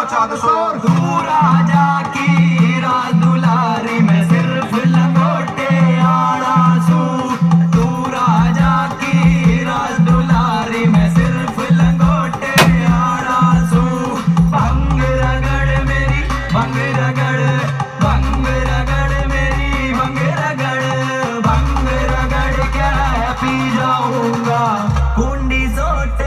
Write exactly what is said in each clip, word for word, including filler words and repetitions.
मचा दो शोर। दूर आजा की रात दुलारी मैं सिर्फ लंगोटे आड़ा सू। दूर आजा की रात दुलारी मैं सिर्फ लंगोटे आड़ा सू। भंग रगड़ मेरी भंग रगड़ भंग रगड़ मेरी भंग रगड़ भंग रगड़ क्या पी जाऊंगा कुंडी सोटे।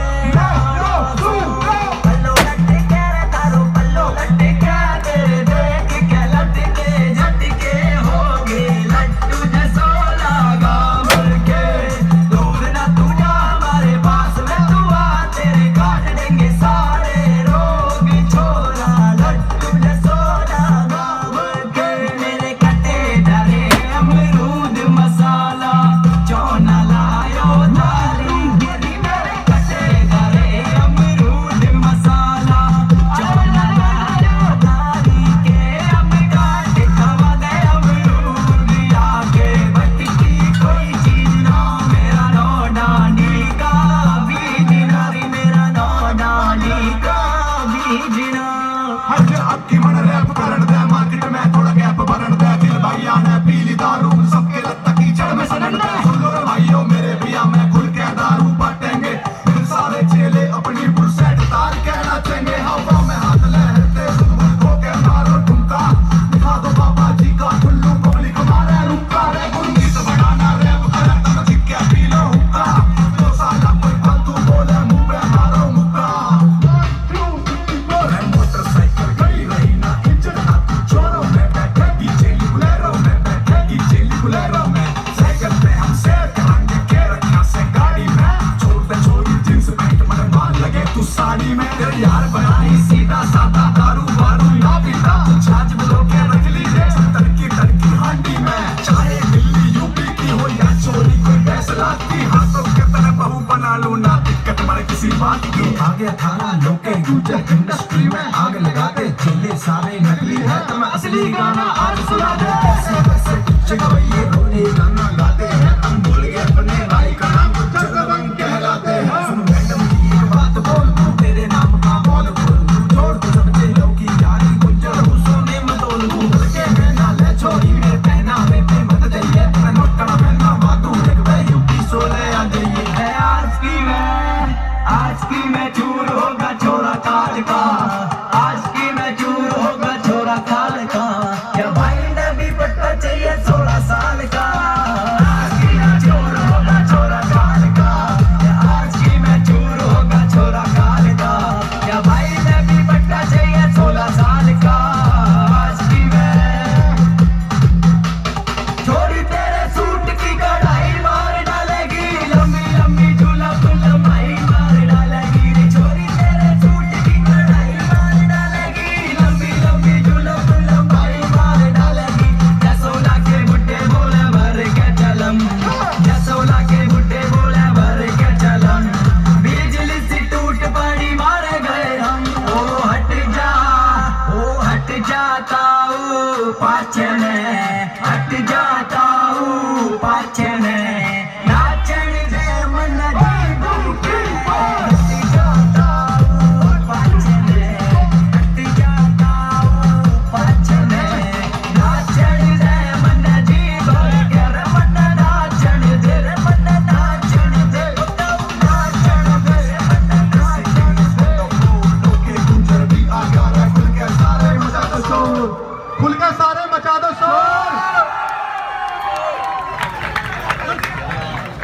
अक्की मन रैप करन दे मार्केट में थोड़ा गैप भरन दे। दिल भाइया ने पीली दारू सबके लत्ता कीचड़ में सनन दे। सुन लो रे भाइयों मेरे भैया मैं खुल के दारू बांटेंगे। फिर सारे चेले अपनी बुरसेट तार के नाचेंगे। हवा में हाथ लहरते सुन खो के मारो ठुमका। दिखा दो बाबा जी का ठुल्लू पब्लिक मारे रुका रे। गुंगीत बनाना रैप करे तब चिक्के पी लो हुक्का। दो साला कोई फालतू बोले मुंह पे मारो मुक्का। मोटरसाइकिल गई रही ना इंजन ना तू चोरों में बैठेगी चेली बुलेरो में बैठेगी चेली बुलेरो में। साइकिल पे हम शेयर कराएंगे के रखा से गाड़ी में। छोड़ दे छोड़ी जींस पैंट मन मान लगे तू साड़ी में। तेरे यार बनाई सीधा साधा दारू वारू ना पीता। तू छाछ बुलो के रख ली रे तड़की तड़की हांडी में। चाहे दिल्ली यूपी की हो या चोरी कोई फैसला की। हाथों के तरह बहू बना लूं ना दिक्कत मरे किसी बात की। आगे थाना लोके यूजर इंडस्ट्री में आग लगा दे। चेले सारे नकली है तो मैं असली गाना आज सुना दे।